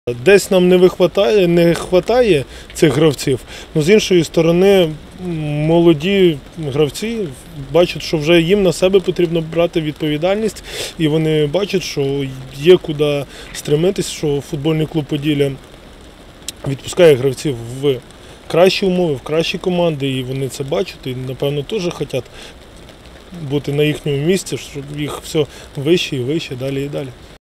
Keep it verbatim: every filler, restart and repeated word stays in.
Десь нам не вистачає, не вистачає цих гравців, але з іншої сторони молоді гравці бачать, що вже їм на себе потрібно брати відповідальність, і вони бачать, що є куди стремитись, що футбольний клуб «Поділля» відпускає гравців в кращі умови, в кращі команди, і вони це бачать, і, напевно, теж хочуть бути на їхньому місці, щоб їх все вище і вище, далі і далі.